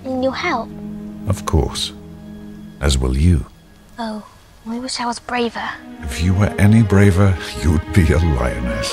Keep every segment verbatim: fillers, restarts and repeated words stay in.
Need your help? Of course. As will you. Oh, I wish I was braver. If you were any braver, you'd be a lioness.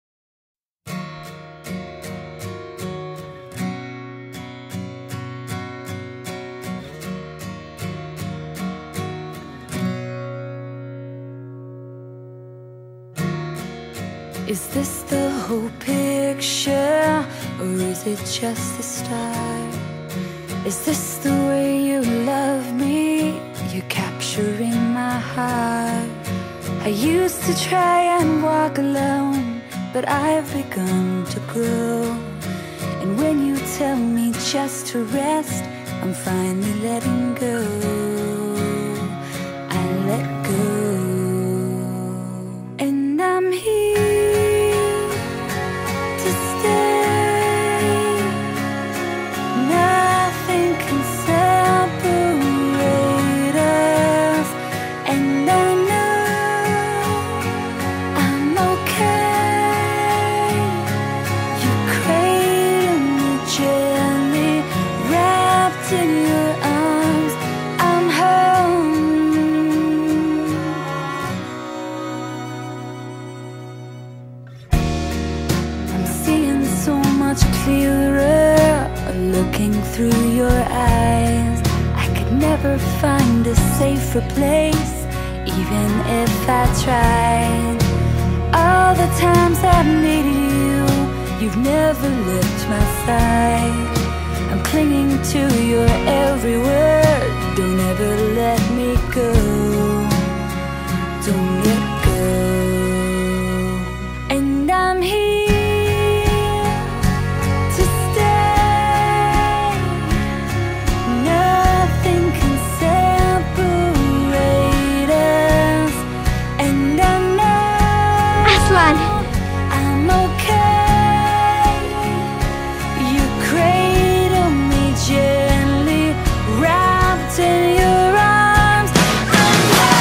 Is this the whole picture, or is it just the start? Is this the way you love me? You're capturing my heart. I used to try and walk alone, but I've begun to grow. And when you tell me just to rest, I'm finally letting go. I let go. And I'm here to stay. Nothing can separate us. And I know I'm okay. You cradle me gently, wrapped in your arms. I'm home. I'm seeing so much clearer, looking through your eyes. I could never find a safer place, even if I tried. All the times I've needed you, you've never left my side. I'm clinging to your every word. Don't ever let me go. Don't let go. And I'm here to stay. Nothing can separate us. And I know Aslan! I'm okay. You cradle me gently, wrapped in your arms. I'm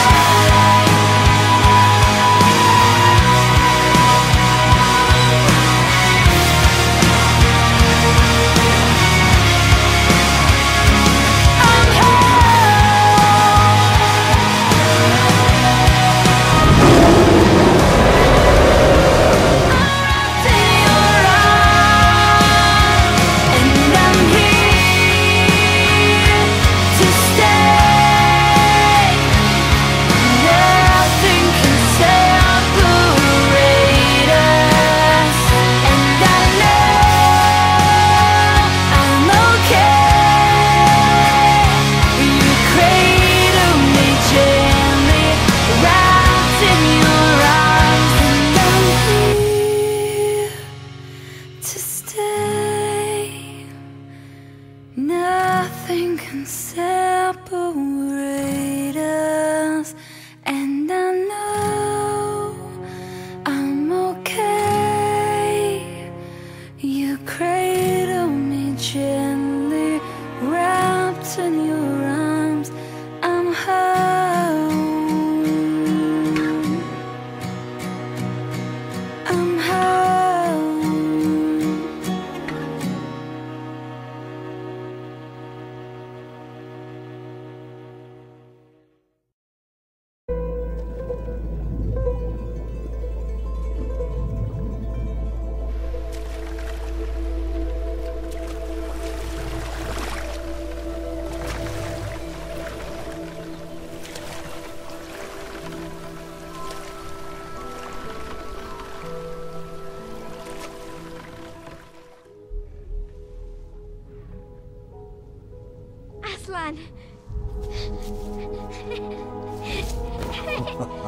nothing can separate us, and I know I'm okay. You cradle me gently, wrapped in your arms. I'm home. I'm home. Aslan!